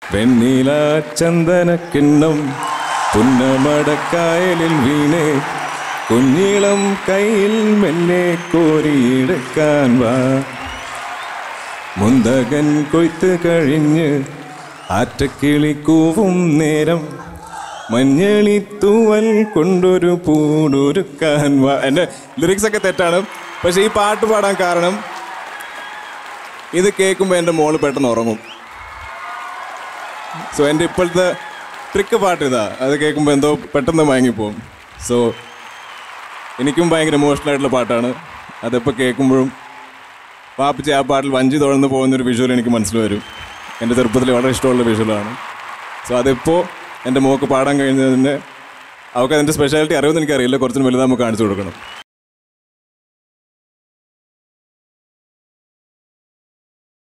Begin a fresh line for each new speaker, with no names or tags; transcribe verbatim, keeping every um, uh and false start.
വെണ്ണില ചന്ദനക്കിണ്ണം പുന്നമടക്കായലിൽ വീണേ കുഞ്ഞിളം കയ്യിൽ മെല്ലെ കോരിയെടുക്കാൻ വാ. മുന്തകൻ കൊയ്ത്ത് കഴിഞ്ഞ് ആറ്റക്കിളി കൂവും നേരം മഞ്ഞളി തൂവൽ കൊണ്ടൊരു പൂടൊരുക്കാൻ വാ. എൻ്റെ ലിറിക്സൊക്കെ തെറ്റാണ്, പക്ഷെ ഈ പാട്ട് പാടാൻ കാരണം ഇത് കേൾക്കുമ്പോൾ എൻ്റെ മോള് പെട്ടെന്ന് ഉറങ്ങും. സോ എൻ്റെ ഇപ്പോഴത്തെ ട്രിക്ക് പാട്ട് ഇതാ, അത് കേൾക്കുമ്പോൾ എന്തോ പെട്ടെന്ന് മയങ്ങിപ്പോവും. സോ എനിക്കും ഭയങ്കര ഇമോഷണൽ ആയിട്ടുള്ള പാട്ടാണ്. അതെപ്പോൾ കേൾക്കുമ്പോഴും പാപ്പിച്ച് ആ പാട്ടിൽ വഞ്ചി തുഴന്ന് പോകുന്നൊരു വിഷ്വൽ എനിക്ക് മനസ്സിൽ വരും. എൻ്റെ ചെറുപ്പത്തിൽ വളരെ ഇഷ്ടമുള്ള വിഷ്വലാണ്. സോ അതിപ്പോൾ എൻ്റെ മോൾക്ക് പാടാൻ കഴിഞ്ഞതിൻ്റെ അവൾക്ക് അതിൻ്റെ സ്പെഷ്യാലിറ്റി അറിയുമെന്ന് എനിക്കറിയില്ല. കുറച്ചും വലുതാകുമ്പോൾ കാണിച്ചു കൊടുക്കണം.